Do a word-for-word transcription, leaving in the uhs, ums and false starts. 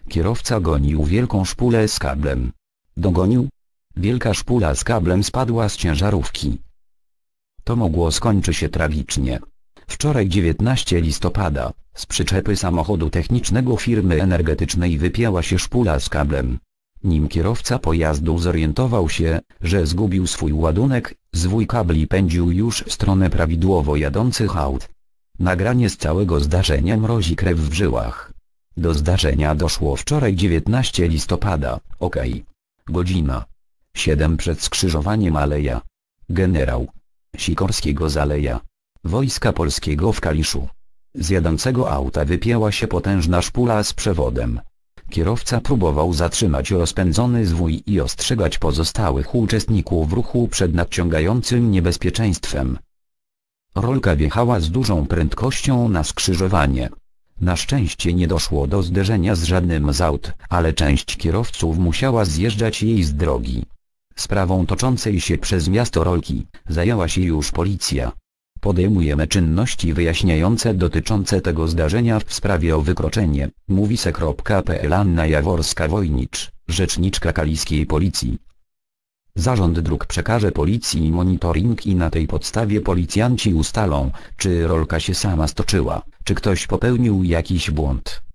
Kierowca gonił wielką szpulę z kablem. Dogonił? Wielka szpula z kablem spadła z ciężarówki. To mogło skończyć się tragicznie. Wczoraj dziewiętnastego listopada, z przyczepy samochodu technicznego firmy energetycznej wypięła się szpula z kablem. Nim kierowca pojazdu zorientował się, że zgubił swój ładunek, zwój kabli pędził już w stronę prawidłowo jadących aut. Nagranie z całego zdarzenia mrozi krew w żyłach. Do zdarzenia doszło wczoraj dziewiętnastego listopada, okej. Godzina siedem przed skrzyżowaniem Aleja Generał Sikorskiego z Aleja Wojska Polskiego w Kaliszu. Z jadącego auta wypięła się potężna szpula z przewodem. Kierowca próbował zatrzymać rozpędzony zwój i ostrzegać pozostałych uczestników ruchu przed nadciągającym niebezpieczeństwem. Rolka wjechała z dużą prędkością na skrzyżowanie. Na szczęście nie doszło do zderzenia z żadnym z aut, ale część kierowców musiała zjeżdżać jej z drogi. Sprawą toczącej się przez miasto Rolki zajęła się już policja. Podejmujemy czynności wyjaśniające dotyczące tego zdarzenia w sprawie o wykroczenie, mówi se.pl Anna Jaworska-Wojnicz, rzeczniczka kaliskiej policji. Zarząd Dróg przekaże policji monitoring i na tej podstawie policjanci ustalą, czy rolka się sama stoczyła, czy ktoś popełnił jakiś błąd.